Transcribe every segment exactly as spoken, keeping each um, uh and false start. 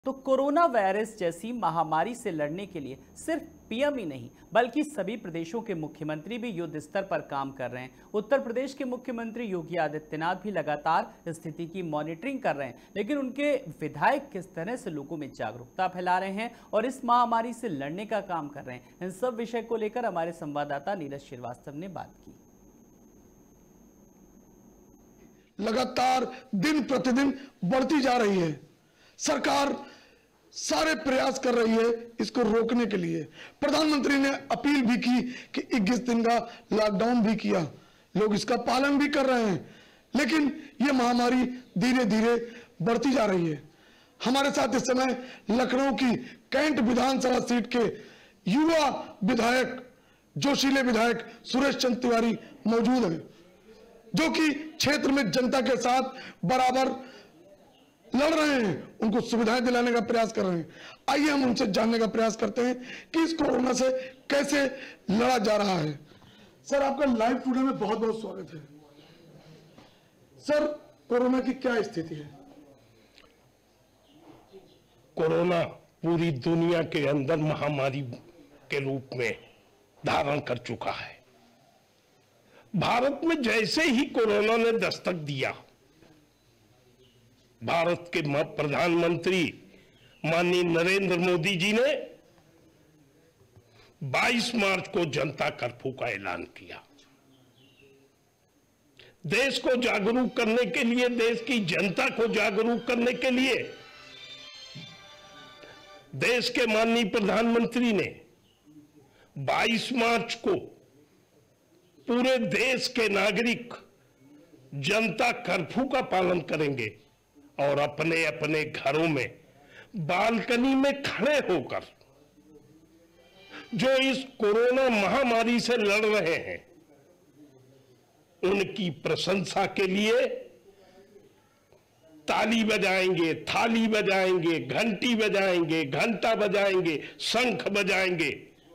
तो corona virus जैसी महामारी से लड़ने के लिए सिर्फ पीएम ही नहीं बल्कि सभी प्रदेशों के मुख्यमंत्री भी युद्ध स्तर पर काम कर रहे हैं। उत्तर प्रदेश के मुख्यमंत्री योगी आदित्यनाथ भी लगातार स्थिति की मॉनिटरिंग कर रहे हैं, लेकिन उनके विधायक किस तरह से लोगों में जागरूकता फैला रहे हैं और इस महामारी से लड़ने का काम कर रहे हैं, इन सब विषय को लेकर हमारे संवाददाता नीरज श्रीवास्तव ने बात की। लगातार दिन प्रतिदिन बढ़ती जा रही है। सरकार सारे प्रयास कर रही है इसको रोकने के लिए। प्रधानमंत्री ने अपील भी की कि इक्कीस दिन का लॉकडाउन भी किया, लोग इसका पालन भी कर रहे हैं, लेकिन ये महामारी धीरे धीरे बढ़ती जा रही है। हमारे साथ इस समय लखनऊ की कैंट विधानसभा सीट के युवा विधायक, जोशीले विधायक सुरेश चंद्र तिवारी मौजूद हैं, जो कि क्षेत्र में जनता के साथ बराबर लड़ रहे हैं, उनको सुविधाएं दिलाने का प्रयास कर रहे हैं। आइए हम उनसे जानने का प्रयास करते हैं कि इस कोरोना से कैसे लड़ा जा रहा है। सर, आपका लाइव टुडे में बहुत बहुत स्वागत है। सर, कोरोना की क्या स्थिति है? कोरोना पूरी दुनिया के अंदर महामारी के रूप में धारण कर चुका है। भारत में जैसे ही कोरोना ने दस्तक दिया, भारत के प्रधानमंत्री माननीय नरेंद्र मोदी जी ने बाईस मार्च को जनता कर्फ्यू का ऐलान किया। देश को जागरूक करने के लिए, देश की जनता को जागरूक करने के लिए देश के माननीय प्रधानमंत्री ने बाईस मार्च को पूरे देश के नागरिक जनता कर्फ्यू का पालन करेंगे और अपने अपने घरों में बालकनी में खड़े होकर जो इस कोरोना महामारी से लड़ रहे हैं उनकी प्रशंसा के लिए ताली बजाएंगे, थाली बजाएंगे, घंटी बजाएंगे, घंटा बजाएंगे, शंख बजाएंगे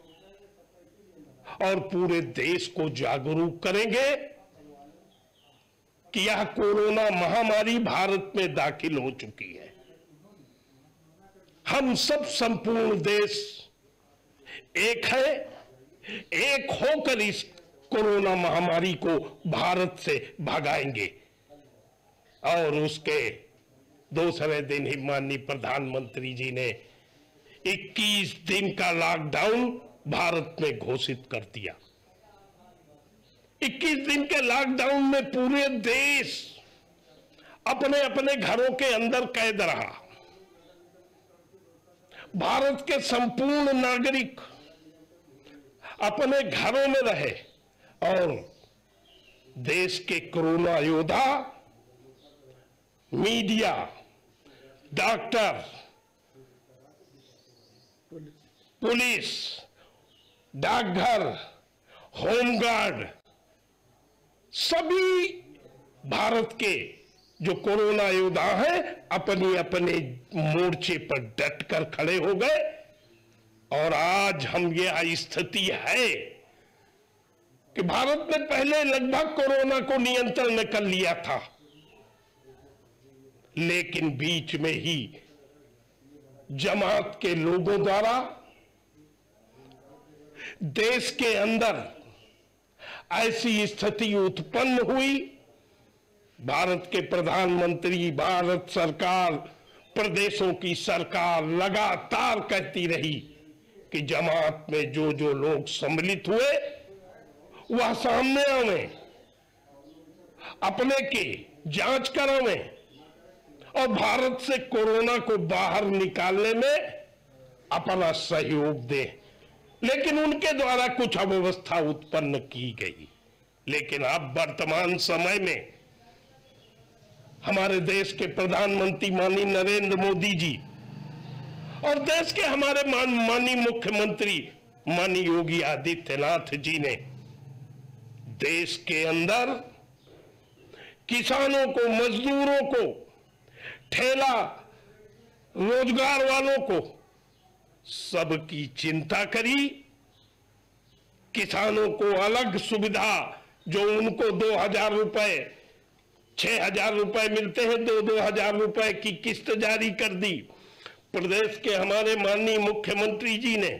और पूरे देश को जागरूक करेंगे कि यह कोरोना महामारी भारत में दाखिल हो चुकी है। हम सब संपूर्ण देश एक है, एक होकर इस कोरोना महामारी को भारत से भगाएंगे। और उसके दूसरे दिन ही माननीय प्रधानमंत्री जी ने इक्कीस दिन का लॉकडाउन भारत में घोषित कर दिया। इक्कीस दिन के लॉकडाउन में पूरे देश अपने अपने घरों के अंदर कैद रहा। भारत के संपूर्ण नागरिक अपने घरों में रहे और देश के कोरोना योद्धा, मीडिया, डॉक्टर, पुलिस, डाकघर, होमगार्ड, सभी भारत के जो कोरोना योद्धा हैं अपनी अपने मोर्चे पर डटकर खड़े हो गए। और आज हम ये स्थिति है कि भारत ने पहले लगभग कोरोना को नियंत्रण में कर लिया था, लेकिन बीच में ही जमात के लोगों द्वारा देश के अंदर ऐसी स्थिति उत्पन्न हुई। भारत के प्रधानमंत्री, भारत सरकार, प्रदेशों की सरकार लगातार कहती रही कि जमात में जो जो लोग सम्मिलित हुए वह सामने आवे, अपने की जांच करावे और भारत से कोरोना को बाहर निकालने में अपना सहयोग दें। लेकिन उनके द्वारा कुछ अव्यवस्था उत्पन्न की गई। लेकिन अब वर्तमान समय में हमारे देश के प्रधानमंत्री माननीय नरेंद्र मोदी जी और देश के हमारे मान माननीय मुख्यमंत्री माननीय योगी आदित्यनाथ जी ने देश के अंदर किसानों को, मजदूरों को, ठेला रोजगार वालों को सबकी चिंता करी। किसानों को अलग सुविधा, जो उनको दो हजार रुपए, छह हजार रुपए मिलते हैं, दो दो हजार रुपए की किस्त जारी कर दी। प्रदेश के हमारे माननीय मुख्यमंत्री जी ने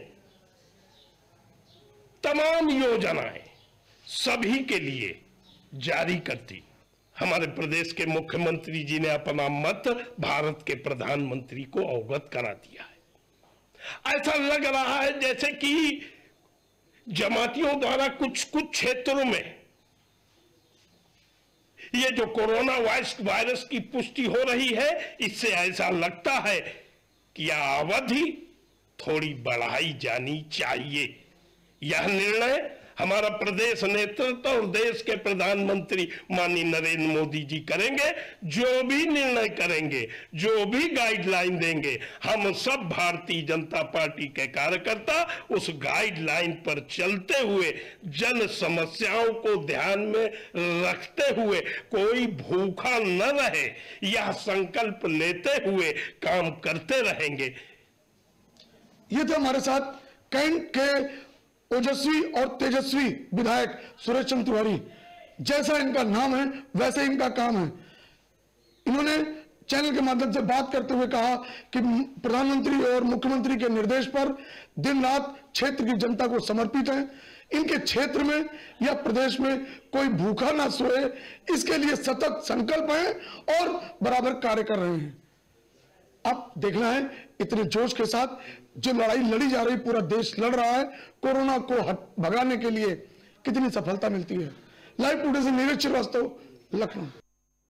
तमाम योजनाएं सभी के लिए जारी कर दी। हमारे प्रदेश के मुख्यमंत्री जी ने अपना मत भारत के प्रधानमंत्री को अवगत करा दिया है। ऐसा लग रहा है जैसे कि जमातियों द्वारा कुछ कुछ क्षेत्रों में ये जो कोरोना वायरस की पुष्टि हो रही है, इससे ऐसा लगता है कि यह अवधि थोड़ी बढ़ाई जानी चाहिए। यह निर्णय हमारा प्रदेश नेतृत्व और देश के प्रधानमंत्री माननीय नरेंद्र मोदी जी करेंगे। जो भी निर्णय करेंगे, जो भी गाइडलाइन देंगे, हम सब भारतीय जनता पार्टी के कार्यकर्ता उस गाइडलाइन पर चलते हुए, जन समस्याओं को ध्यान में रखते हुए कोई भूखा न रहे, यह संकल्प लेते हुए काम करते रहेंगे। ये तो हमारे साथ कैंट के ओजस्वी और तेजस्वी विधायक सुरेश चंद्र तिवारी। जैसा इनका नाम है वैसे इनका काम है। इन्होंने चैनल के माध्यम से बात करते हुए कहा कि प्रधानमंत्री और मुख्यमंत्री के निर्देश पर दिन रात क्षेत्र की जनता को समर्पित है। इनके क्षेत्र में या प्रदेश में कोई भूखा ना सोए, इसके लिए सतत संकल्प है और बराबर कार्य कर रहे हैं। अब देखना है इतने जोश के साथ जो लड़ाई लड़ी जा रही, पूरा देश लड़ रहा है कोरोना को भगाने के लिए, कितनी सफलता मिलती है। लाइव टुडे से नीरज श्रीवास्तव, लखनऊ।